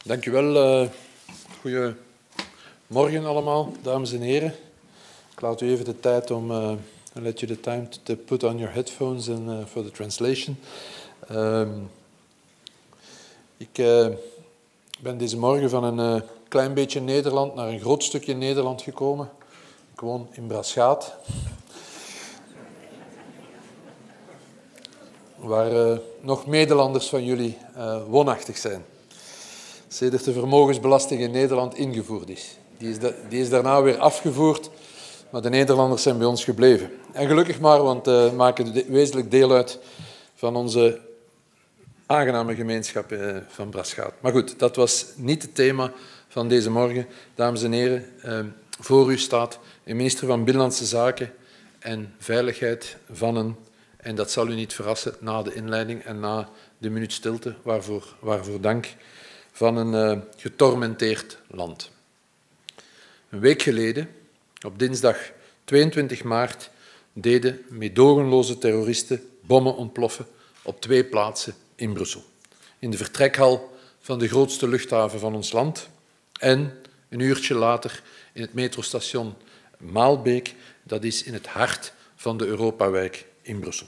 Dank u wel. Goedemorgen allemaal, dames en heren. Ik laat u even de tijd om... let you the time to put on your headphones and for the translation. Ik ben deze morgen van een klein beetje Nederland naar een groot stukje Nederland gekomen. Ik woon in Braschaat, waar nog Nederlanders van jullie woonachtig zijn. Sedert de vermogensbelasting in Nederland ingevoerd is. Die is daarna weer afgevoerd, maar de Nederlanders zijn bij ons gebleven. En gelukkig maar, want maken wezenlijk deel uit van onze aangename gemeenschap van Braschaat. Maar goed, dat was niet het thema van deze morgen. Dames en heren, voor u staat een minister van Binnenlandse Zaken en Veiligheid van een, en dat zal u niet verrassen na de inleiding en na de minuut stilte, waarvoor dank, van een getormenteerd land. Een week geleden, op dinsdag 22 maart, deden meedogenloze terroristen bommen ontploffen op 2 plaatsen in Brussel. In de vertrekhal van de grootste luchthaven van ons land en een uurtje later in het metrostation Maalbeek, dat is in het hart van de Europawijk in Brussel.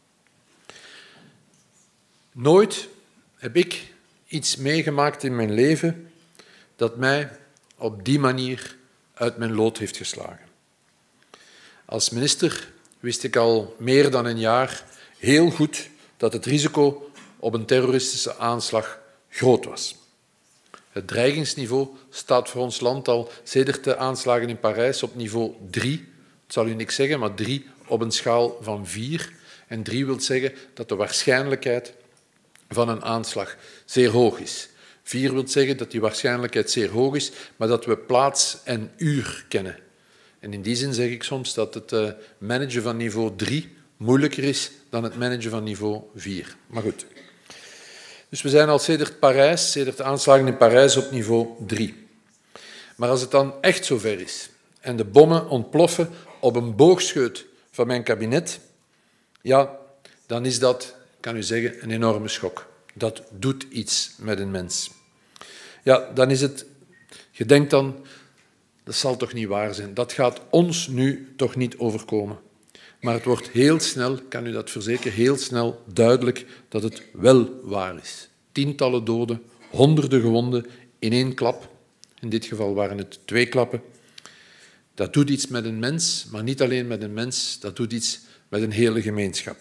Nooit heb ik iets meegemaakt in mijn leven dat mij op die manier uit mijn lood heeft geslagen. Als minister wist ik al meer dan een jaar heel goed dat het risico op een terroristische aanslag groot was. Het dreigingsniveau staat voor ons land al sedert de aanslagen in Parijs op niveau 3. Het zal u niks zeggen, maar 3 op een schaal van 4. En 3 wil zeggen dat de waarschijnlijkheid van een aanslag zeer hoog is. 4 wil zeggen dat die waarschijnlijkheid zeer hoog is, maar dat we plaats en uur kennen. En in die zin zeg ik soms dat het managen van niveau 3 moeilijker is dan het managen van niveau 4. Maar goed. Dus we zijn al sedert de aanslagen in Parijs op niveau 3. Maar als het dan echt zover is en de bommen ontploffen op een boogscheut van mijn kabinet, ja, dan is dat, kan u zeggen, een enorme schok. Dat doet iets met een mens. Ja, dan is het, je denkt dan, dat zal toch niet waar zijn. Dat gaat ons nu toch niet overkomen. Maar het wordt heel snel, kan u dat verzekeren, heel snel duidelijk dat het wel waar is. Tientallen doden, honderden gewonden in 1 klap. In dit geval waren het 2 klappen. Dat doet iets met een mens, maar niet alleen met een mens, dat doet iets met een hele gemeenschap.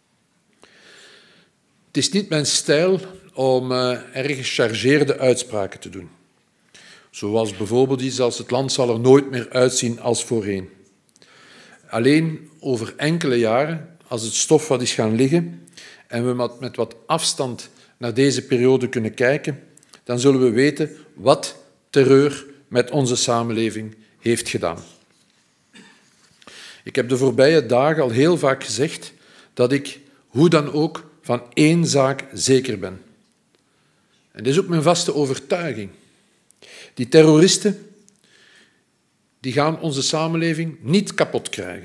Het is niet mijn stijl om erg gechargeerde uitspraken te doen. Zoals bijvoorbeeld iets als het land zal er nooit meer uitzien als voorheen. Alleen over enkele jaren, als het stof wat is gaan liggen en we met wat afstand naar deze periode kunnen kijken, dan zullen we weten wat terreur met onze samenleving heeft gedaan. Ik heb de voorbije dagen al heel vaak gezegd dat ik, hoe dan ook, van 1 zaak zeker ben. En dit is ook mijn vaste overtuiging. Die terroristen die gaan onze samenleving niet kapot krijgen.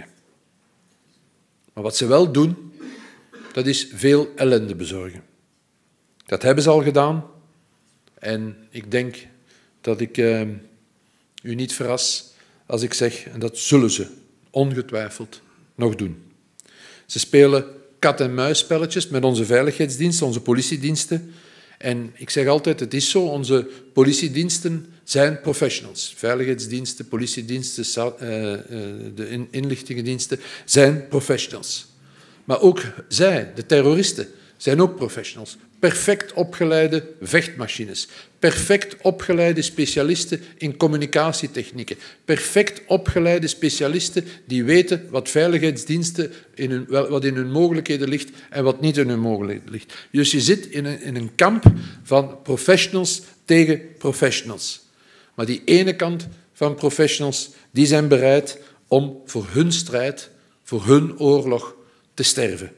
Maar wat ze wel doen, dat is veel ellende bezorgen. Dat hebben ze al gedaan. En ik denk dat ik u niet verras als ik zeg, en dat zullen ze ongetwijfeld nog doen. Ze spelen kat-en-muisspelletjes met onze veiligheidsdiensten, onze politiediensten. En ik zeg altijd, het is zo, onze politiediensten zijn professionals. Veiligheidsdiensten, politiediensten, de inlichtingendiensten zijn professionals. Maar ook zij, de terroristen, zijn ook professionals. Perfect opgeleide vechtmachines. Perfect opgeleide specialisten in communicatietechnieken. Perfect opgeleide specialisten die weten wat veiligheidsdiensten wat in hun mogelijkheden ligt en wat niet in hun mogelijkheden ligt. Dus je zit in een kamp van professionals tegen professionals. Maar die ene kant van professionals die zijn bereid om voor hun strijd, voor hun oorlog te sterven.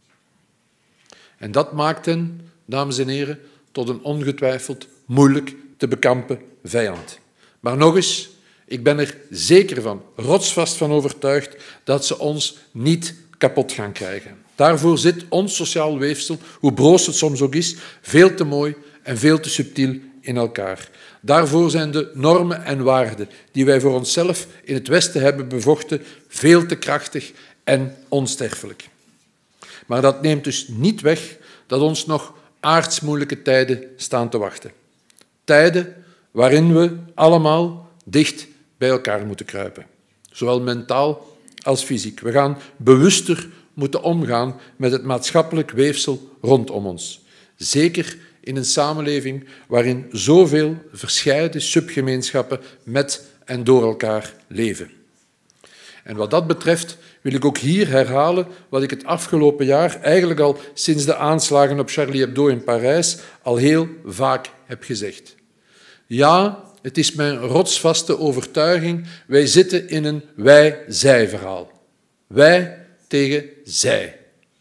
En dat maakt hen, dames en heren, tot een ongetwijfeld moeilijk te bekampen vijand. Maar nog eens, ik ben er zeker van, rotsvast van overtuigd, dat ze ons niet kapot gaan krijgen. Daarvoor zit ons sociaal weefsel, hoe broos het soms ook is, veel te mooi en veel te subtiel in elkaar. Daarvoor zijn de normen en waarden die wij voor onszelf in het Westen hebben bevochten veel te krachtig en onsterfelijk. Maar dat neemt dus niet weg dat ons nog aardsmoeilijke tijden staan te wachten. Tijden waarin we allemaal dicht bij elkaar moeten kruipen. Zowel mentaal als fysiek. We gaan bewuster moeten omgaan met het maatschappelijk weefsel rondom ons. Zeker in een samenleving waarin zoveel verscheiden subgemeenschappen met en door elkaar leven. En wat dat betreft wil ik ook hier herhalen wat ik het afgelopen jaar, eigenlijk al sinds de aanslagen op Charlie Hebdo in Parijs, al heel vaak heb gezegd. Ja, het is mijn rotsvaste overtuiging, wij zitten in een wij-zij-verhaal. Wij tegen zij.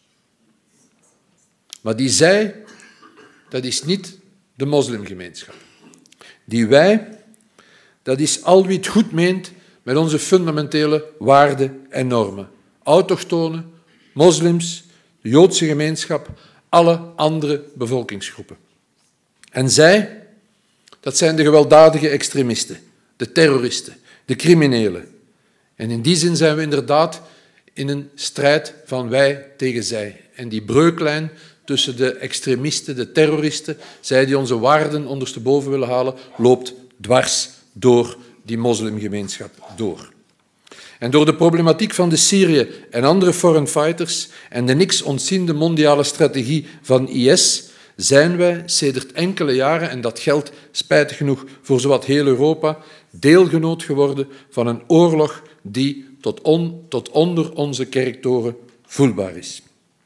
Maar die zij, dat is niet de moslimgemeenschap. Die wij, dat is al wie het goed meent met onze fundamentele waarden en normen. Autochtonen, moslims, de Joodse gemeenschap, alle andere bevolkingsgroepen. En zij, dat zijn de gewelddadige extremisten, de terroristen, de criminelen. En in die zin zijn we inderdaad in een strijd van wij tegen zij. En die breuklijn tussen de extremisten, de terroristen, zij die onze waarden ondersteboven willen halen, loopt dwars door die moslimgemeenschap door. En door de problematiek van de Syrië en andere foreign fighters en de niks ontziende mondiale strategie van IS zijn wij sedert enkele jaren, en dat geldt spijtig genoeg voor zowat heel Europa, deelgenoot geworden van een oorlog die tot onder onze kerktoren voelbaar is.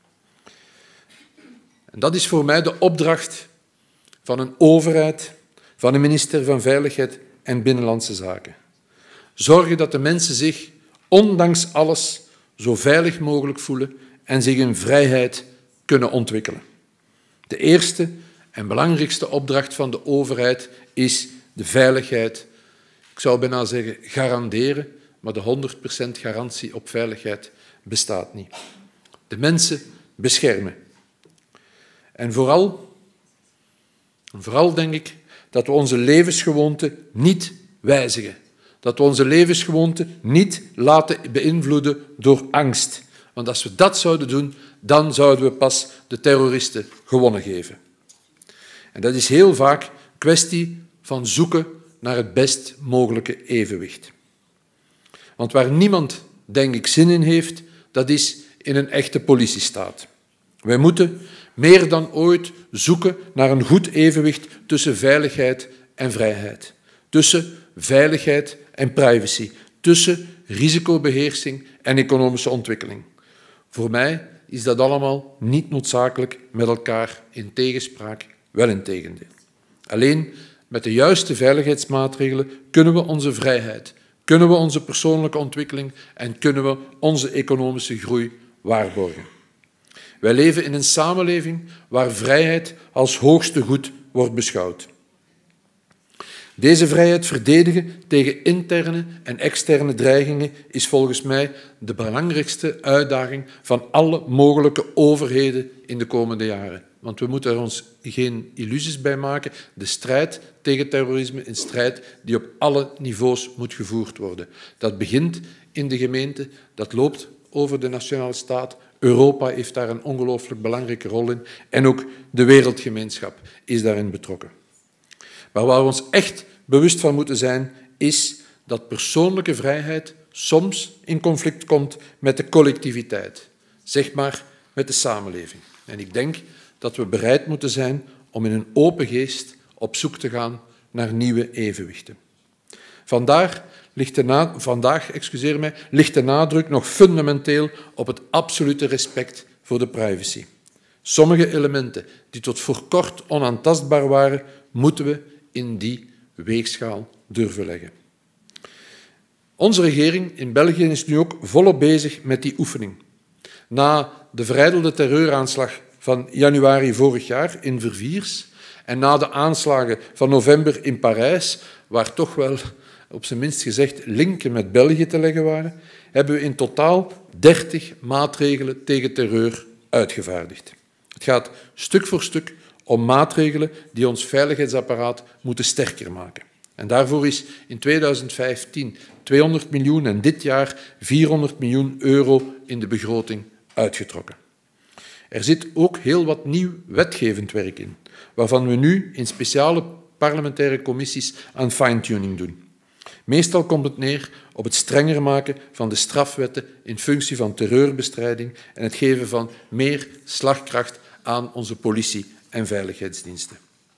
En dat is voor mij de opdracht van een overheid, van een minister van Veiligheid en Binnenlandse Zaken. Zorgen dat de mensen zich, ondanks alles, zo veilig mogelijk voelen en zich in vrijheid kunnen ontwikkelen. De eerste en belangrijkste opdracht van de overheid is de veiligheid. Ik zou bijna zeggen garanderen, maar de 100% garantie op veiligheid bestaat niet. De mensen beschermen. En vooral denk ik dat we onze levensgewoonten niet wijzigen. Dat we onze levensgewoonten niet laten beïnvloeden door angst. Want als we dat zouden doen, dan zouden we pas de terroristen gewonnen geven. En dat is heel vaak een kwestie van zoeken naar het best mogelijke evenwicht. Want waar niemand, denk ik, zin in heeft, dat is in een echte politiestaat. Wij moeten meer dan ooit zoeken naar een goed evenwicht tussen veiligheid en vrijheid. Tussen veiligheid en privacy. Tussen risicobeheersing en economische ontwikkeling. Voor mij is dat allemaal niet noodzakelijk met elkaar in tegenspraak, wel in tegendeel. Alleen met de juiste veiligheidsmaatregelen kunnen we onze vrijheid, kunnen we onze persoonlijke ontwikkeling en kunnen we onze economische groei waarborgen. Wij leven in een samenleving waar vrijheid als hoogste goed wordt beschouwd. Deze vrijheid verdedigen tegen interne en externe dreigingen is volgens mij de belangrijkste uitdaging van alle mogelijke overheden in de komende jaren. Want we moeten er ons geen illusies bij maken. De strijd tegen terrorisme is een strijd die op alle niveaus moet gevoerd worden. Dat begint in de gemeente, dat loopt over de nationale staat. Europa heeft daar een ongelooflijk belangrijke rol in en ook de wereldgemeenschap is daarin betrokken. Maar waar we ons echt bewust van moeten zijn, is dat persoonlijke vrijheid soms in conflict komt met de collectiviteit, zeg maar met de samenleving. En ik denk dat we bereid moeten zijn om in een open geest op zoek te gaan naar nieuwe evenwichten. Vandaag ligt de nadruk nog fundamenteel op het absolute respect voor de privacy. Sommige elementen die tot voor kort onaantastbaar waren, moeten we in die weegschaal durven leggen. Onze regering in België is nu ook volop bezig met die oefening. Na de verijdelde terreuraanslag van januari vorig jaar in Verviers en na de aanslagen van november in Parijs, waar toch wel, op zijn minst gezegd, linken met België te leggen waren, hebben we in totaal 30 maatregelen tegen terreur uitgevaardigd. Het gaat stuk voor stuk om maatregelen die ons veiligheidsapparaat moeten sterker maken. En daarvoor is in 2015 200 miljoen en dit jaar 400 miljoen euro in de begroting uitgetrokken. Er zit ook heel wat nieuw wetgevend werk in, waarvan we nu in speciale parlementaire commissies aan fine-tuning doen. Meestal komt het neer op het strenger maken van de strafwetten in functie van terreurbestrijding en het geven van meer slagkracht aan onze politie- en veiligheidsdiensten.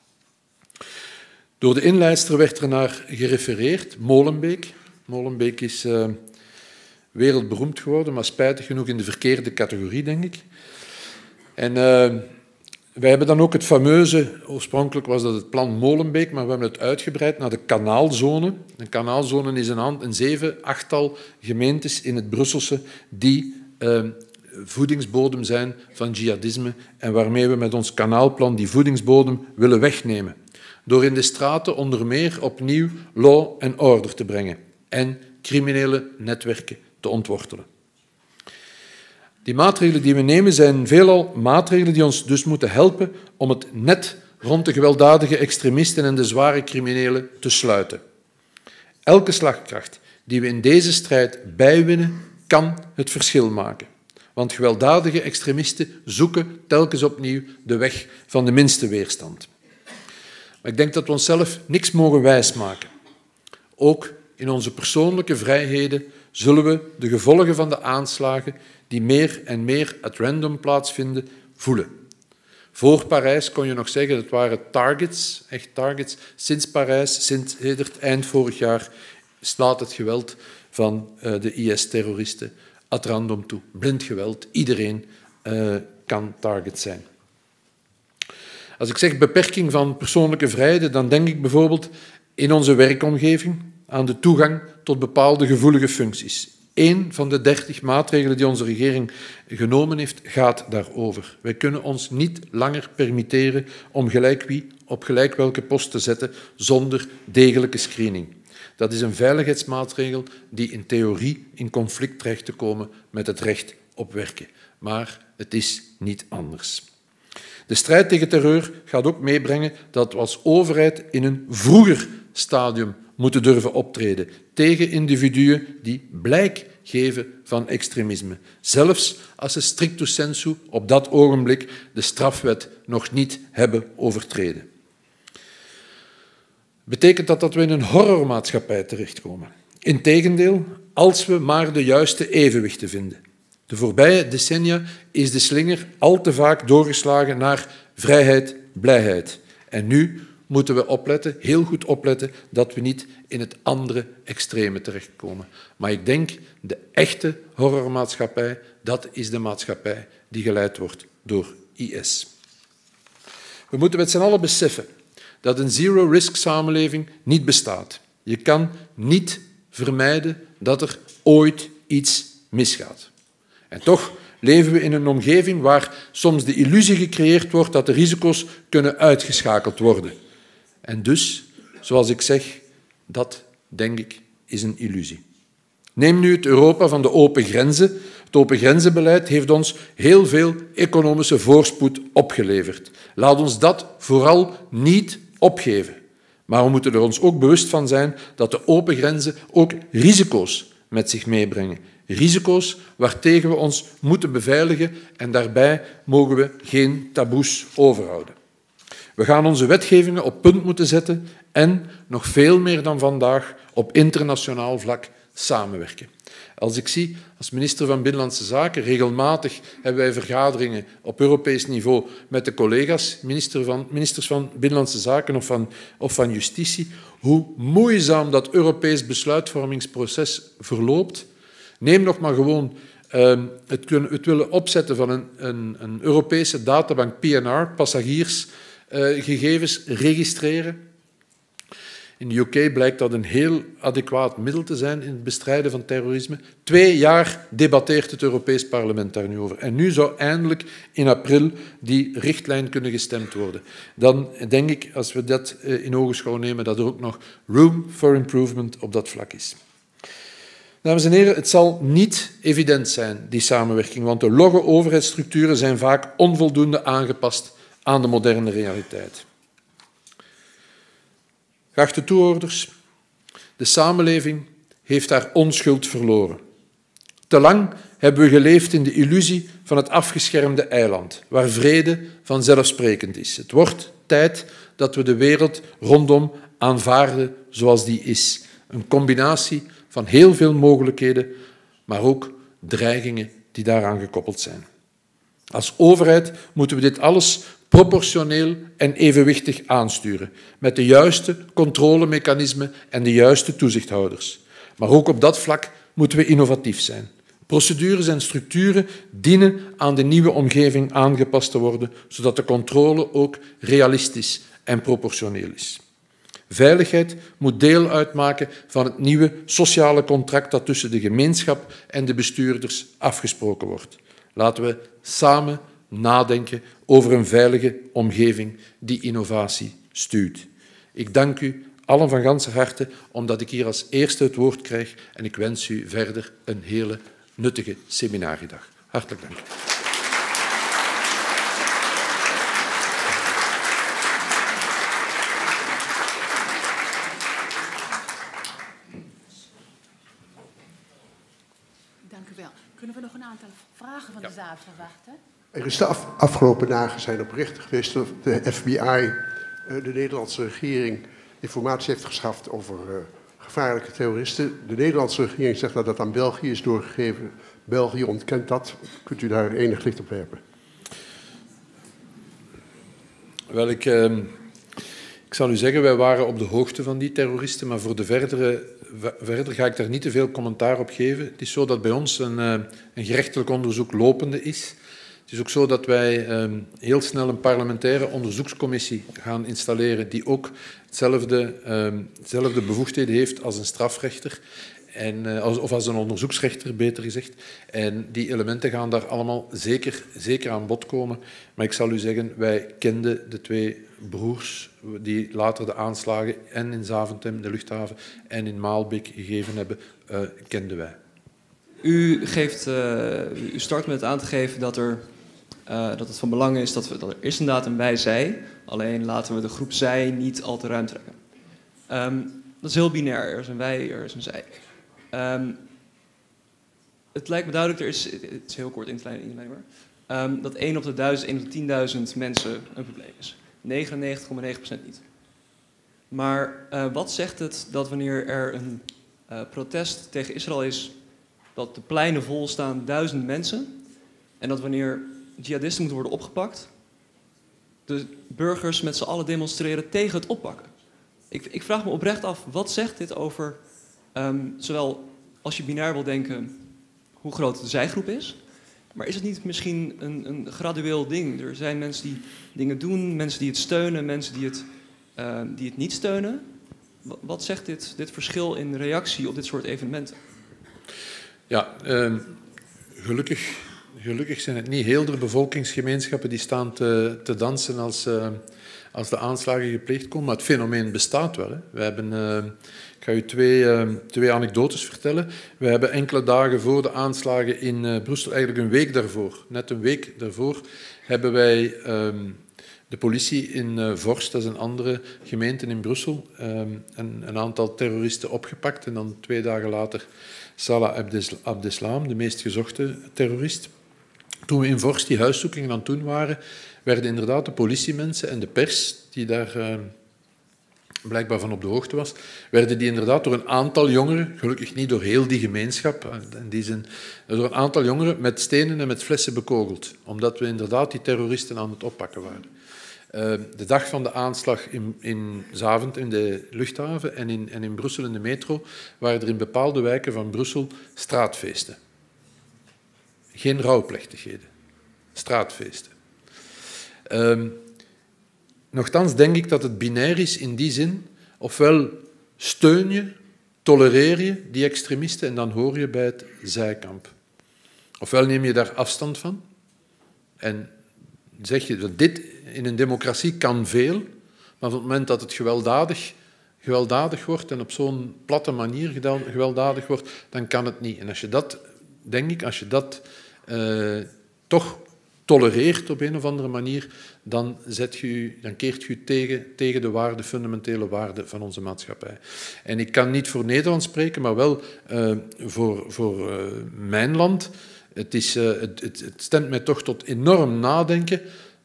Door de inleidster werd er naar gerefereerd, Molenbeek. Molenbeek is wereldberoemd geworden, maar spijtig genoeg in de verkeerde categorie, denk ik. En wij hebben dan ook het fameuze, oorspronkelijk was dat het plan Molenbeek, maar we hebben het uitgebreid naar de kanaalzone. Een kanaalzone is een 7, 8-tal gemeentes in het Brusselse die voedingsbodem zijn van jihadisme en waarmee we met ons kanaalplan die voedingsbodem willen wegnemen. Door in de straten onder meer opnieuw law and order te brengen en criminele netwerken te ontwortelen. Die maatregelen die we nemen zijn veelal maatregelen die ons dus moeten helpen om het net rond de gewelddadige extremisten en de zware criminelen te sluiten. Elke slagkracht die we in deze strijd bijwinnen, kan het verschil maken. Want gewelddadige extremisten zoeken telkens opnieuw de weg van de minste weerstand. Maar ik denk dat we onszelf niks mogen wijsmaken. Ook in onze persoonlijke vrijheden zullen we de gevolgen van de aanslagen die meer en meer at random plaatsvinden, voelen. Voor Parijs kon je nog zeggen dat het waren targets, echt targets. Sinds Parijs, sinds eind vorig jaar, slaat het geweld van de IS-terroristen at random toe. Blind geweld, iedereen kan target zijn. Als ik zeg beperking van persoonlijke vrijheden, dan denk ik bijvoorbeeld in onze werkomgeving aan de toegang tot bepaalde gevoelige functies. 1 van de 30 maatregelen die onze regering genomen heeft, gaat daarover. Wij kunnen ons niet langer permitteren om gelijk wie op gelijk welke post te zetten zonder degelijke screening. Dat is een veiligheidsmaatregel die in theorie in conflict dreigt te komen met het recht op werken. Maar het is niet anders. De strijd tegen terreur gaat ook meebrengen dat we als overheid in een vroeger stadium moeten durven optreden tegen individuen die blijk geven van extremisme, zelfs als ze stricto sensu op dat ogenblik de strafwet nog niet hebben overtreden. Betekent dat we in een horrormaatschappij terechtkomen? Integendeel, als we maar de juiste evenwichten vinden. De voorbije decennia is de slinger al te vaak doorgeslagen naar vrijheid, blijheid. En nu moeten we opletten, heel goed opletten, dat we niet in het andere extreme terechtkomen. Maar ik denk, de echte horrormaatschappij, dat is de maatschappij die geleid wordt door IS. We moeten met z'n allen beseffen dat een zero-risk samenleving niet bestaat. Je kan niet vermijden dat er ooit iets misgaat. En toch leven we in een omgeving waar soms de illusie gecreëerd wordt dat de risico's kunnen uitgeschakeld worden. En dus, zoals ik zeg, dat, denk ik, is een illusie. Neem nu het Europa van de open grenzen. Het open grenzenbeleid heeft ons heel veel economische voorspoed opgeleverd. Laat ons dat vooral niet opgeven. Maar we moeten er ons ook bewust van zijn dat de open grenzen ook risico's met zich meebrengen. Risico's waartegen we ons moeten beveiligen en daarbij mogen we geen taboes overhouden. We gaan onze wetgevingen op punt moeten zetten en, nog veel meer dan vandaag, op internationaal vlak samenwerken. Als ik zie, als minister van Binnenlandse Zaken, regelmatig hebben wij vergaderingen op Europees niveau met de collega's, ministers van Binnenlandse Zaken of van Justitie, hoe moeizaam dat Europees besluitvormingsproces verloopt. Neem nog maar gewoon het willen opzetten van een Europese databank, PNR, passagiersgegevens registreren. In de UK blijkt dat een heel adequaat middel te zijn in het bestrijden van terrorisme. 2 jaar debatteert het Europees Parlement daar nu over. En nu zou eindelijk in april die richtlijn kunnen gestemd worden. Dan denk ik, als we dat in ogenschouw nemen, dat er ook nog room for improvement op dat vlak is. Dames en heren, het zal niet evident zijn, die samenwerking, want de logge overheidsstructuren zijn vaak onvoldoende aangepast aan de moderne realiteit. Geachte toehoorders, de samenleving heeft haar onschuld verloren. Te lang hebben we geleefd in de illusie van het afgeschermde eiland, waar vrede vanzelfsprekend is. Het wordt tijd dat we de wereld rondom aanvaarden zoals die is. Een combinatie van heel veel mogelijkheden, maar ook dreigingen die daaraan gekoppeld zijn. Als overheid moeten we dit alles proportioneel en evenwichtig aansturen, met de juiste controlemechanismen en de juiste toezichthouders. Maar ook op dat vlak moeten we innovatief zijn. Procedures en structuren dienen aan de nieuwe omgeving aangepast te worden, zodat de controle ook realistisch en proportioneel is. Veiligheid moet deel uitmaken van het nieuwe sociale contract dat tussen de gemeenschap en de bestuurders afgesproken wordt. Laten we samen nadenken over een veilige omgeving die innovatie stuurt. Ik dank u allen van ganser harte omdat ik hier als eerste het woord krijg en ik wens u verder een hele nuttige seminariedag. Hartelijk dank. Dank u wel. Kunnen we nog een aantal vragen van de zaal verwachten? Er is de afgelopen dagen zijn er berichten geweest dat de FBI, de Nederlandse regering, informatie heeft geschaft over gevaarlijke terroristen. De Nederlandse regering zegt dat dat aan België is doorgegeven. België ontkent dat. Kunt u daar enig licht op werpen? Wel, ik zal u zeggen, wij waren op de hoogte van die terroristen, maar voor de verder ga ik daar niet te veel commentaar op geven. Het is zo dat bij ons een gerechtelijk onderzoek lopende is. Het is ook zo dat wij heel snel een parlementaire onderzoekscommissie gaan installeren die ook hetzelfde bevoegdheden heeft als een strafrechter. Of als een onderzoeksrechter, beter gezegd. En die elementen gaan daar allemaal zeker aan bod komen. Maar ik zal u zeggen, wij kenden de twee broers die later de aanslagen en in Zaventem, de luchthaven, en in Maalbeek gegeven hebben, kenden wij. U start met aan te geven dat het van belang is dat er is inderdaad een wij-zij, alleen laten we de groep zij niet al te ruim trekken. Dat is heel binair, er is een wij, er is een zij. Het lijkt me duidelijk, het is heel kort inleiding maar, dat 1 op de 1000, 1 op de 10.000 mensen een probleem is. 99,9% niet. Maar wat zegt het dat wanneer er een protest tegen Israël is, dat de pleinen vol staan 1000 mensen, en dat wanneer jihadisten moeten worden opgepakt, de burgers met z'n allen demonstreren tegen het oppakken? Ik vraag me oprecht af, wat zegt dit over, zowel als je binair wil denken, hoe groot de zijgroep is, maar is het niet misschien een gradueel ding? Er zijn mensen die dingen doen, mensen die het steunen, mensen die het niet steunen. Wat zegt dit verschil in reactie op dit soort evenementen? Ja, gelukkig zijn het niet heel de bevolkingsgemeenschappen die staan te dansen als de aanslagen gepleegd komen. Maar het fenomeen bestaat wel. Hè. We hebben, ik ga u twee anekdotes vertellen. We hebben enkele dagen voor de aanslagen in Brussel, eigenlijk een week daarvoor, net een week daarvoor, hebben wij de politie in Vorst, dat is een andere gemeente in Brussel, een aantal terroristen opgepakt. En dan 2 dagen later Salah Abdeslam, de meest gezochte terrorist. Toen we in Vorst die huiszoekingen aan het doen waren, werden inderdaad de politiemensen en de pers, die daar blijkbaar van op de hoogte was, werden die inderdaad door een aantal jongeren, gelukkig niet door heel die gemeenschap, in die zin, door een aantal jongeren met stenen en met flessen bekogeld, omdat we inderdaad die terroristen aan het oppakken waren. De dag van de aanslag in Zaventem, in de luchthaven, en in Brussel in de metro, waren er in bepaalde wijken van Brussel straatfeesten. Geen rouwplechtigheden, straatfeesten. Nochtans denk ik dat het binair is in die zin, ofwel steun je, tolereer je die extremisten en dan hoor je bij het zijkamp. Ofwel neem je daar afstand van en zeg je dat dit in een democratie kan veel, maar op het moment dat het gewelddadig wordt en op zo'n platte manier gewelddadig wordt, dan kan het niet. En als je dat, denk ik, toch tolereert op een of andere manier, dan keert je tegen de waarden, fundamentele waarden van onze maatschappij. En ik kan niet voor Nederland spreken, maar wel voor mijn land. Het stemt mij toch tot enorm nadenken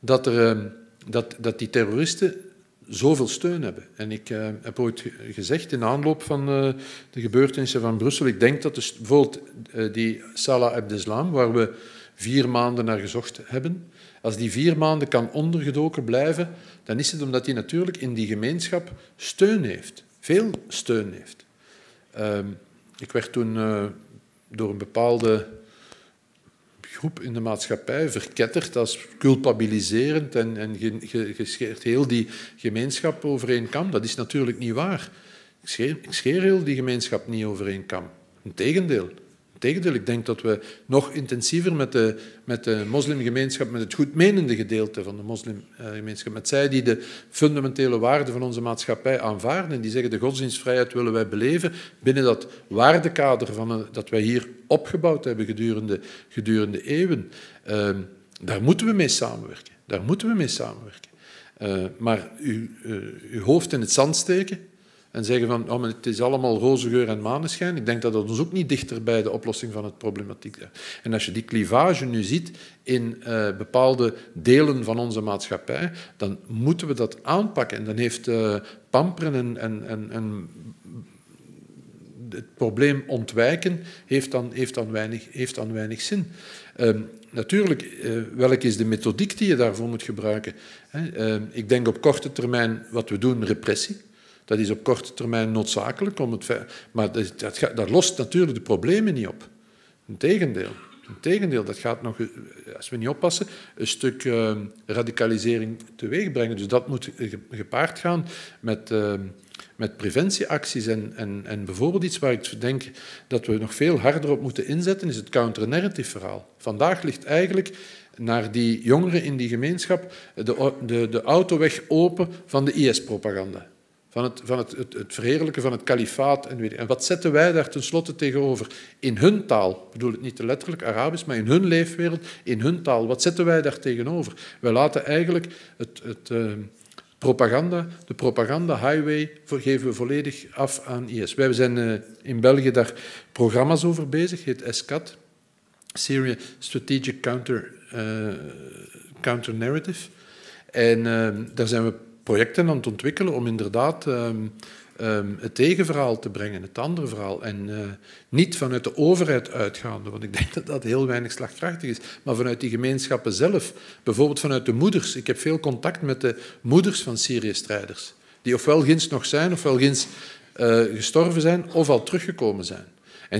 dat die terroristen zoveel steun hebben. En ik heb ooit gezegd, in aanloop van de gebeurtenissen van Brussel, ik denk dat bijvoorbeeld die Salah Abdeslam, waar we 4 maanden naar gezocht hebben, als die 4 maanden kan ondergedoken blijven, dan is het omdat hij natuurlijk in die gemeenschap steun heeft. Veel steun heeft. Ik werd toen door een bepaalde groep in de maatschappij verketterd als culpabiliserend en je scheert heel die gemeenschap over één kam. Dat is natuurlijk niet waar. Ik scheer heel die gemeenschap niet over één kam. Integendeel. Ik denk dat we nog intensiever met de moslimgemeenschap, met het goedmenende gedeelte van de moslimgemeenschap, met zij die de fundamentele waarden van onze maatschappij aanvaarden en die zeggen de godsdienstvrijheid willen wij beleven binnen dat waardekader dat wij hier opgebouwd hebben gedurende eeuwen. Daar moeten we mee samenwerken. Maar uw hoofd in het zand steken en zeggen van oh, maar het is allemaal roze geur en maneschijn. Ik denk dat dat ons ook niet dichter bij de oplossing van het problematiek is. En als je die clivage nu ziet in bepaalde delen van onze maatschappij, dan moeten we dat aanpakken. En dan heeft pamperen en het probleem ontwijken heeft dan weinig zin. Natuurlijk, welke is de methodiek die je daarvoor moet gebruiken? Ik denk op korte termijn wat we doen, repressie. Dat is op korte termijn noodzakelijk, maar dat lost natuurlijk de problemen niet op. Integendeel, dat gaat nog, als we niet oppassen, een stuk radicalisering teweeg brengen. Dus dat moet gepaard gaan met preventieacties. En bijvoorbeeld iets waar ik denk dat we nog veel harder op moeten inzetten, is het counter-narrative verhaal. Vandaag ligt eigenlijk naar die jongeren in die gemeenschap de autoweg open van de IS-propaganda. Van het verheerlijken van het kalifaat. En wat zetten wij daar tenslotte tegenover? In hun taal, ik bedoel het niet te letterlijk Arabisch, maar in hun leefwereld, in hun taal. Wat zetten wij daar tegenover? Wij laten eigenlijk de propaganda-highway geven we volledig af aan IS. Wij zijn in België daar programma's over bezig, heet SCAT, Syria Strategic Counter Narrative. En daar zijn we projecten aan het ontwikkelen om inderdaad het tegenverhaal te brengen, het andere verhaal. En niet vanuit de overheid uitgaande, want ik denk dat dat heel weinig slagkrachtig is, maar vanuit die gemeenschappen zelf. Bijvoorbeeld vanuit de moeders. Ik heb veel contact met de moeders van Syrië-strijders, die ofwel ginds nog zijn, ofwel ginds gestorven zijn, of al teruggekomen zijn. En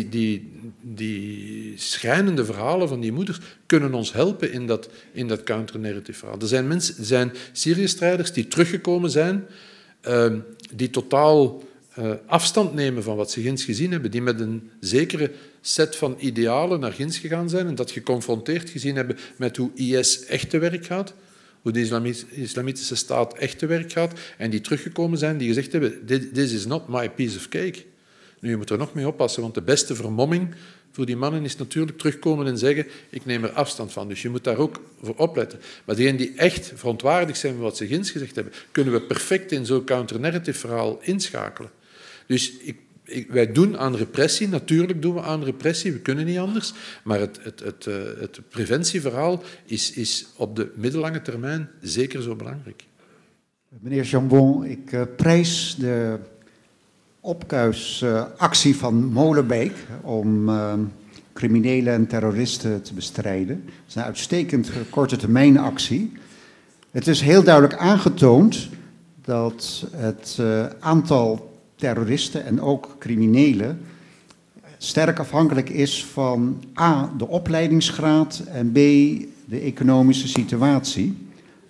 die schrijnende verhalen van die moeders kunnen ons helpen in dat counter-narrative verhaal. Er zijn Syrië-strijders die teruggekomen zijn, die totaal afstand nemen van wat ze ginds gezien hebben, die met een zekere set van idealen naar ginds gegaan zijn en dat geconfronteerd gezien hebben met hoe IS echt te werk gaat, hoe de islamitische staat echt te werk gaat, en die teruggekomen zijn, die gezegd hebben, this is not my piece of cake. Nu, je moet er nog mee oppassen, want de beste vermomming voor die mannen is natuurlijk terugkomen en zeggen, ik neem er afstand van. Dus je moet daar ook voor opletten. Maar degenen die echt verontwaardigd zijn van wat ze ginds gezegd hebben, kunnen we perfect in zo'n counter-narrative verhaal inschakelen. Dus wij doen aan repressie, natuurlijk doen we aan repressie, we kunnen niet anders, maar het preventieverhaal is op de middellange termijn zeker zo belangrijk. Meneer Jambon, ik prijs de opkuisactie van Molenbeek om criminelen en terroristen te bestrijden. Het is een uitstekend korte termijn actie. Het is heel duidelijk aangetoond dat het aantal terroristen en ook criminelen sterk afhankelijk is van A, de opleidingsgraad en B, de economische situatie.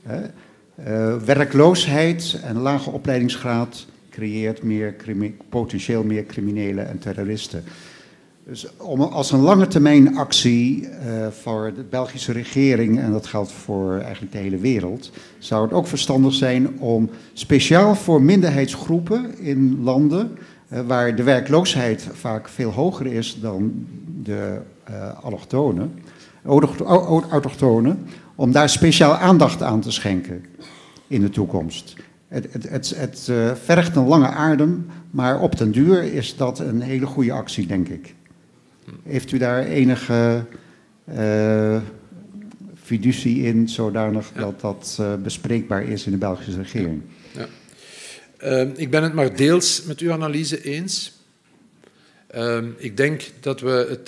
Werkloosheid en lage opleidingsgraad creëert potentieel meer criminelen en terroristen. Dus als een lange termijn actie voor de Belgische regering, en dat geldt voor eigenlijk de hele wereld, zou het ook verstandig zijn om speciaal voor minderheidsgroepen in landen waar de werkloosheid vaak veel hoger is dan de allochtonen, autochtonen, om daar speciaal aandacht aan te schenken in de toekomst. Het vergt een lange adem, maar op den duur is dat een hele goede actie, denk ik. Heeft u daar enige fiducie in, zodanig dat dat bespreekbaar is in de Belgische regering? Ja. Ik ben het maar deels met uw analyse eens. Ik denk dat we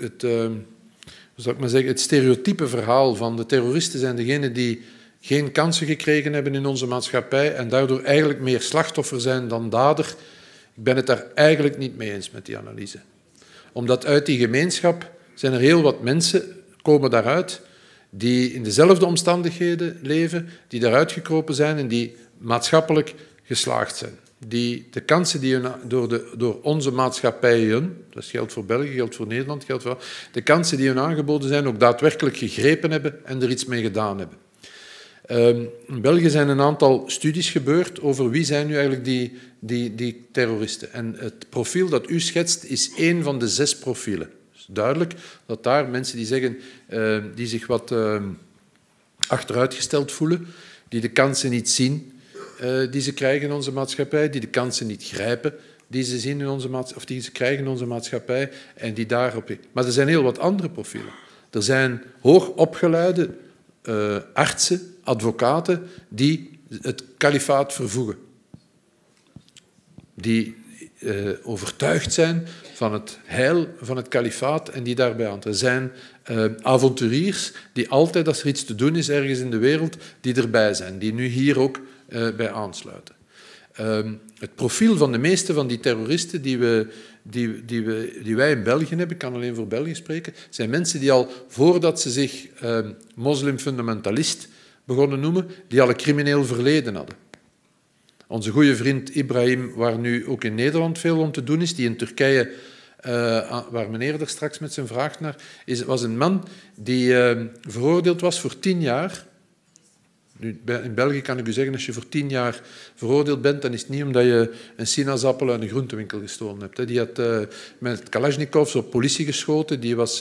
het stereotype verhaal van de terroristen zijn degenen die geen kansen gekregen hebben in onze maatschappij en daardoor eigenlijk meer slachtoffer zijn dan dader. Ik ben het daar eigenlijk niet mee eens met die analyse. Omdat uit die gemeenschap zijn er heel wat mensen, komen daaruit, die in dezelfde omstandigheden leven, die daaruit gekropen zijn en die maatschappelijk geslaagd zijn. Die de kansen die door onze maatschappijen, dat geldt voor België, geldt voor Nederland, geldt voor de kansen die hun aangeboden zijn, ook daadwerkelijk gegrepen hebben en er iets mee gedaan hebben. In België zijn een aantal studies gebeurd over wie zijn nu eigenlijk die terroristen. En het profiel dat u schetst is één van de 6 profielen. Het is duidelijk dat daar mensen die zeggen, die zich wat achteruitgesteld voelen, die de kansen niet zien die ze krijgen in onze maatschappij, die de kansen niet grijpen die ze zien in onze of die ze krijgen in onze maatschappij en die daarop. Maar er zijn heel wat andere profielen. Er zijn hoogopgeleide artsen, advocaten die het kalifaat vervoegen. Die overtuigd zijn van het heil van het kalifaat en die daarbij aan. Er zijn avonturiers die altijd, als er iets te doen is ergens in de wereld, die erbij zijn, die nu hier ook bij aansluiten. Het profiel van de meeste van die terroristen die wij in België hebben, ik kan alleen voor België spreken, zijn mensen die al voordat ze zich moslimfundamentalist begonnen noemen, die al een crimineel verleden hadden. Onze goede vriend Ibrahim, waar nu ook in Nederland veel om te doen is, die in Turkije, waar meneer er straks met zijn vraag naar, was een man die veroordeeld was voor 10 jaar. Nu, in België kan ik u zeggen, als je voor 10 jaar veroordeeld bent, dan is het niet omdat je een sinaasappel uit een groentewinkel gestolen hebt. Die had met Kalashnikovs op politie geschoten, die was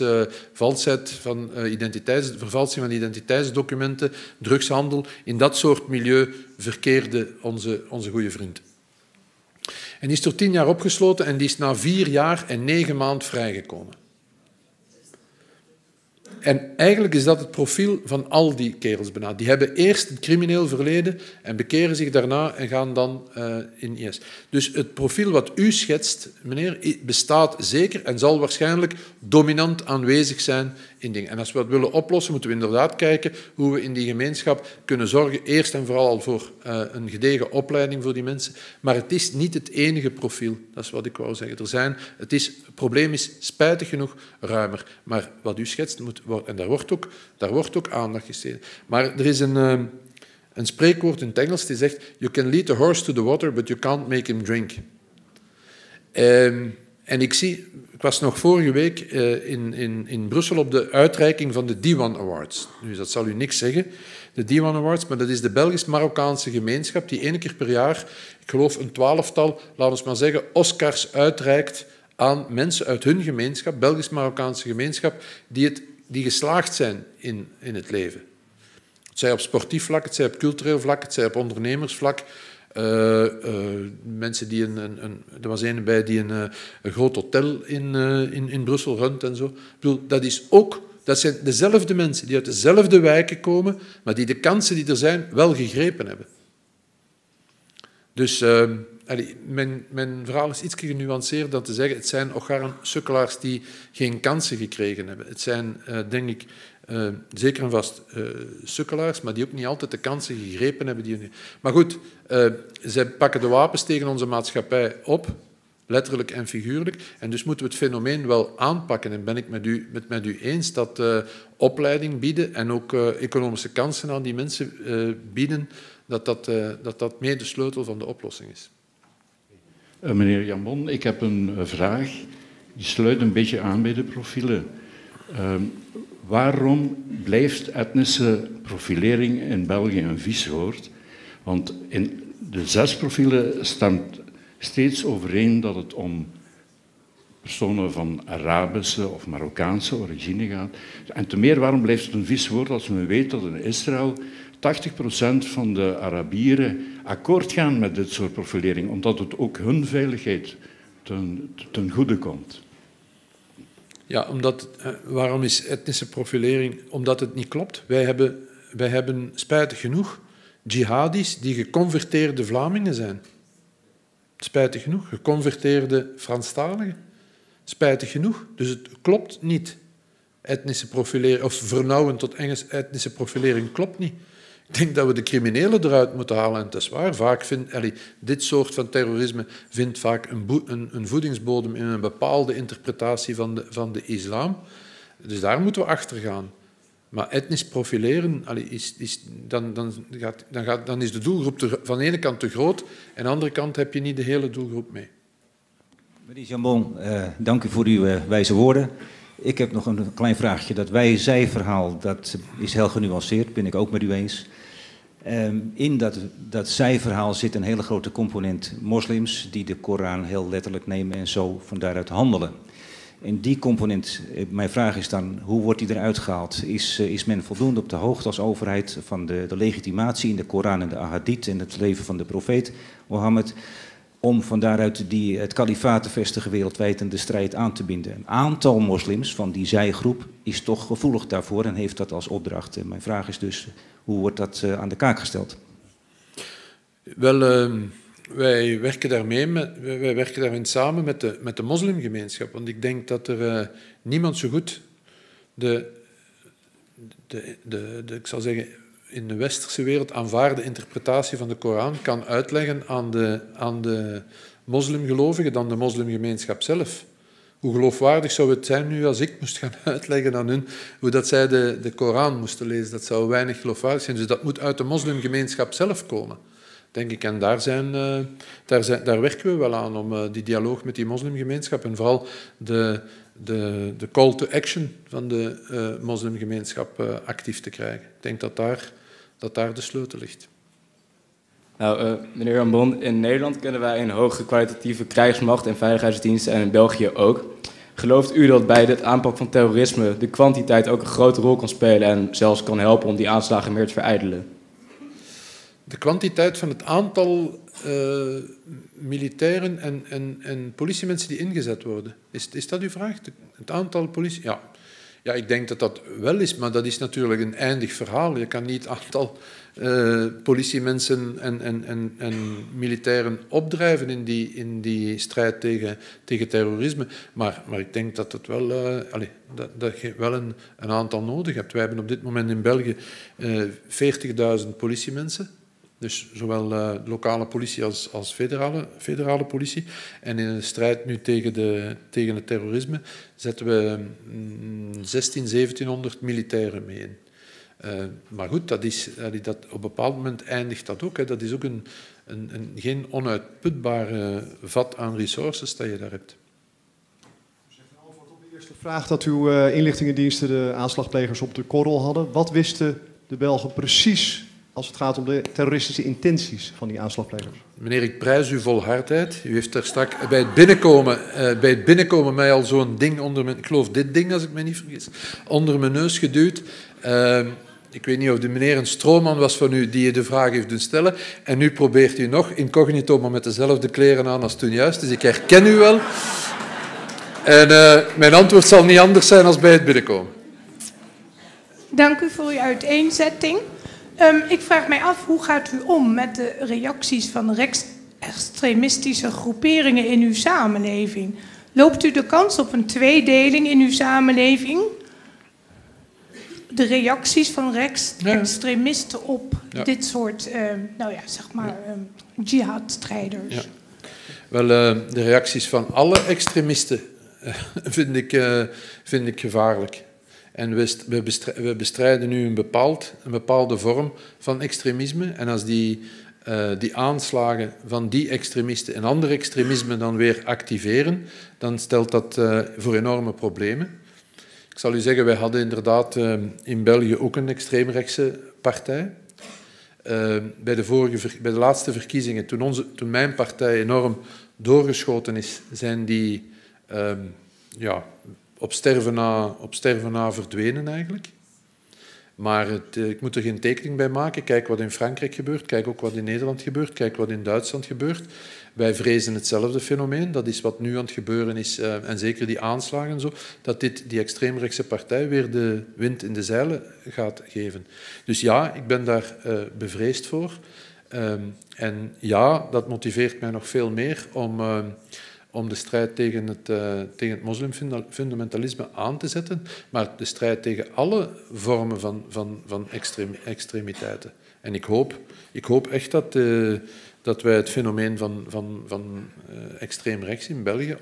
vervalsing van identiteitsdocumenten, drugshandel. In dat soort milieu verkeerde onze goede vriend. En die is door 10 jaar opgesloten en die is na 4 jaar en 9 maanden vrijgekomen. En eigenlijk is dat het profiel van al die kerels bijna. Die hebben eerst een crimineel verleden en bekeren zich daarna en gaan dan in IS. Dus het profiel wat u schetst, meneer, bestaat zeker en zal waarschijnlijk dominant aanwezig zijn in dingen. En als we dat willen oplossen, moeten we inderdaad kijken hoe we in die gemeenschap kunnen zorgen, eerst en vooral voor een gedegen opleiding voor die mensen. Maar het is niet het enige profiel, dat is wat ik wou zeggen. Het probleem is spijtig genoeg ruimer. Maar wat u schetst, en daar wordt ook aandacht gesteed. Maar er is een spreekwoord in het Engels die zegt: You can lead a horse to the water, but you can't make him drink. En ik was nog vorige week in Brussel op de uitreiking van de Diwan Awards. Nu, dat zal u niks zeggen, de Diwan Awards, maar dat is de Belgisch-Marokkaanse gemeenschap die 1 keer per jaar, ik geloof een 12-tal, laten we maar zeggen, Oscars uitreikt aan mensen uit hun gemeenschap, Belgisch-Marokkaanse gemeenschap, die geslaagd zijn in het leven. Het zij op sportief vlak, het zij op cultureel vlak, het zij op ondernemersvlak. Mensen die er was een bij die een groot hotel in Brussel runt en zo. Ik bedoel, dat zijn dezelfde mensen die uit dezelfde wijken komen, maar die de kansen die er zijn wel gegrepen hebben. Dus mijn verhaal is iets genuanceerd dan te zeggen, het zijn ocharn sukkelaars die geen kansen gekregen hebben. Het zijn, denk ik, zeker en vast sukkelaars, maar die ook niet altijd de kansen gegrepen hebben. Maar goed, zij pakken de wapens tegen onze maatschappij op, letterlijk en figuurlijk, en dus moeten we het fenomeen wel aanpakken. En ben ik met u eens dat opleiding bieden en ook economische kansen aan die mensen bieden, dat mee de sleutel van de oplossing is. Meneer Jambon, ik heb een vraag. Die sluit een beetje aan bij de profielen. Waarom blijft etnische profilering in België een vies woord? Want in de 6 profielen staat steeds overeen dat het om personen van Arabische of Marokkaanse origine gaat. En te meer, waarom blijft het een vies woord als men weet dat in Israël 80% van de Arabieren akkoord gaan met dit soort profilering, omdat het ook hun veiligheid ten goede komt? Ja, waarom is etnische profilering? Omdat het niet klopt. Wij hebben spijtig genoeg jihadis die geconverteerde Vlamingen zijn. Spijtig genoeg. Geconverteerde Franstaligen. Spijtig genoeg. Dus het klopt niet. Etnische profilering, of vernauwen tot Engels, etnische profilering klopt niet. Ik denk dat we de criminelen eruit moeten halen. En dat is waar. Vaak dit soort van terrorisme vindt vaak een voedingsbodem in een bepaalde interpretatie van de islam. Dus daar moeten we achter gaan. Maar etnisch profileren, dan is de doelgroep van de ene kant te groot en aan de andere kant heb je niet de hele doelgroep mee. Meneer Jambon, dank u voor uw wijze woorden. Ik heb nog een klein vraagje. Dat wij-zij-verhaal, dat is heel genuanceerd, ben ik ook met u eens. In dat zij-verhaal zit een hele grote component moslims die de Koran heel letterlijk nemen en zo van daaruit handelen. En die component, mijn vraag is dan, hoe wordt die eruit gehaald? Is men voldoende op de hoogte als overheid van de legitimatie in de Koran en de Ahadith en het leven van de profeet Mohammed, om van daaruit het kalifaat te vestigen wereldwijd en de strijd aan te binden? Een aantal moslims van die zijgroep is toch gevoelig daarvoor en heeft dat als opdracht. En mijn vraag is dus, hoe wordt dat aan de kaak gesteld? Wel, wij werken daarin samen met de moslimgemeenschap. Want ik denk dat er niemand zo goed ik zal zeggen, in de westerse wereld aanvaarde interpretatie van de Koran kan uitleggen aan de moslimgelovigen dan de moslimgemeenschap zelf. Hoe geloofwaardig zou het zijn nu als ik moest gaan uitleggen aan hun hoe dat zij de Koran moesten lezen? Dat zou weinig geloofwaardig zijn. Dus dat moet uit de moslimgemeenschap zelf komen, denk ik. En daar werken we wel aan, om die dialoog met die moslimgemeenschap en vooral de call to action van de moslimgemeenschap actief te krijgen. Ik denk dat daar de sleutel ligt. Nou, meneer Jambon, in Nederland kennen wij een hoge kwalitatieve krijgsmacht en veiligheidsdiensten en in België ook. Gelooft u dat bij het aanpak van terrorisme de kwantiteit ook een grote rol kan spelen en zelfs kan helpen om die aanslagen meer te verijdelen? De kwantiteit van het aantal militairen en politiemensen die ingezet worden. Is dat uw vraag? Het aantal politie... Ja, ik denk dat dat wel is, maar dat is natuurlijk een eindig verhaal. Je kan niet het aantal politiemensen en militairen opdrijven in die strijd tegen terrorisme. Maar ik denk dat het wel, dat je wel een aantal nodig hebt. Wij hebben op dit moment in België 40.000 politiemensen. Dus zowel lokale politie als federale politie. En in de strijd nu tegen het terrorisme zetten we 1700 militairen mee in. Maar goed, dat op een bepaald moment eindigt dat ook. Hè. Dat is ook geen onuitputbare vat aan resources dat je daar hebt. U zegt een antwoord op de eerste vraag dat uw inlichtingendiensten de aanslagplegers op de korrel hadden. Wat wisten de Belgen precies als het gaat om de terroristische intenties van die aanslagplegers? Meneer, ik prijs uw volhardheid. U heeft daar straks bij het binnenkomen mij al zo'n ding onder mijn... Ik geloof dit ding, als ik me niet vergis, onder mijn neus geduwd. Ik weet niet of de meneer een stroomman was van u die je de vraag heeft doen stellen. En nu probeert u nog incognito, maar met dezelfde kleren aan als toen juist. Dus ik herken u wel. En mijn antwoord zal niet anders zijn als bij het binnenkomen. Dank u voor uw uiteenzetting. Ik vraag mij af, hoe gaat u om met de reacties van rechtsextremistische groeperingen in uw samenleving? Loopt u de kans op een tweedeling in uw samenleving? De reacties van rechtsextremisten op dit soort, jihadstrijders. Ja. Wel, de reacties van alle extremisten vind ik gevaarlijk. En we bestrijden nu een bepaalde vorm van extremisme. En als die aanslagen van die extremisten en andere extremisme dan weer activeren, dan stelt dat voor enorme problemen. Ik zal u zeggen, wij hadden inderdaad in België ook een extreemrechtse partij. Bij de laatste verkiezingen, toen mijn partij enorm doorgeschoten is, zijn die op sterven na verdwenen eigenlijk. Maar ik moet er geen tekening bij maken. Kijk wat in Frankrijk gebeurt, kijk ook wat in Nederland gebeurt, kijk wat in Duitsland gebeurt. Wij vrezen hetzelfde fenomeen. Dat is wat nu aan het gebeuren is, en zeker die aanslagen en zo, dat die extreemrechtse partij weer de wind in de zeilen gaat geven. Dus ja, ik ben daar bevreesd voor. En ja, dat motiveert mij nog veel meer om de strijd tegen het moslimfundamentalisme aan te zetten, maar de strijd tegen alle vormen van extremiteiten. En ik hoop echt dat wij het fenomeen van extreem rechts in België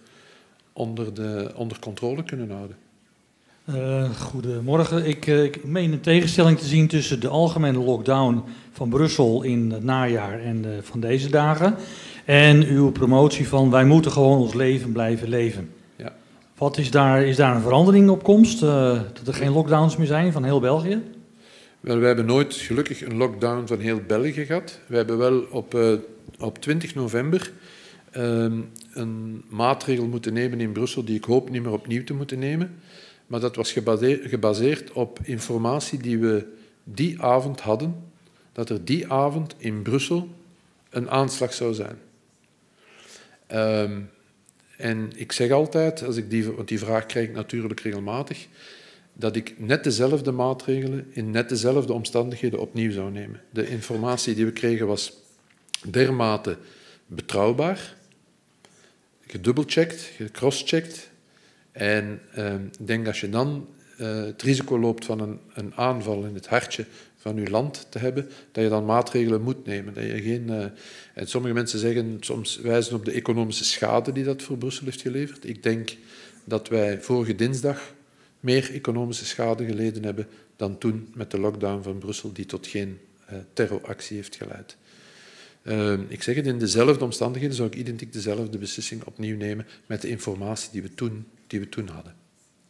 onder controle kunnen houden. Goedemorgen. Ik meen een tegenstelling te zien tussen de algemene lockdown van Brussel in het najaar en van deze dagen en uw promotie van wij moeten gewoon ons leven blijven leven. Ja. Is daar een verandering op komst? Dat er geen lockdowns meer zijn van heel België? Wel, wij hebben nooit gelukkig een lockdown van heel België gehad. We hebben wel op 20 november een maatregel moeten nemen in Brussel die ik hoop niet meer opnieuw te moeten nemen. Maar dat was gebaseerd op informatie die we die avond hadden, dat er die avond in Brussel een aanslag zou zijn. En ik zeg altijd, want die vraag krijg ik natuurlijk regelmatig, dat ik net dezelfde maatregelen in net dezelfde omstandigheden opnieuw zou nemen. De informatie die we kregen was dermate betrouwbaar, gedubbelcheckt, gecrosscheckt. En ik denk dat je dan het risico loopt van een aanval in het hartje van je land te hebben, dat je dan maatregelen moet nemen. Dat je en sommige mensen zeggen, soms wijzen op de economische schade die dat voor Brussel heeft geleverd. Ik denk dat wij vorige dinsdag meer economische schade geleden hebben dan toen met de lockdown van Brussel, die tot geen terroractie heeft geleid. Ik zeg het, in dezelfde omstandigheden zou ik identiek dezelfde beslissing opnieuw nemen met de informatie die we toen hadden.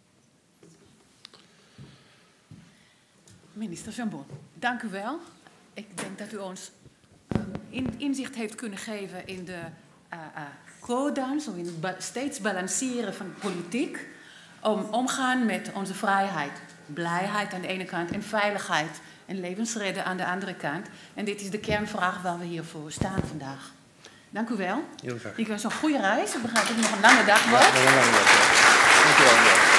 Minister Jambon, dank u wel. Ik denk dat u ons inzicht heeft kunnen geven in de code, zo in het steeds balanceren van politiek, omgaan met onze vrijheid, blijheid aan de ene kant en veiligheid en levensredden aan de andere kant. En dit is de kernvraag waar we hiervoor staan vandaag. Dank u wel. Heel graag. Ik wens een goede reis. Ik begrijp dat het nog een lange dag wordt. Ja, nog een lange dag. Ja. Dank u wel.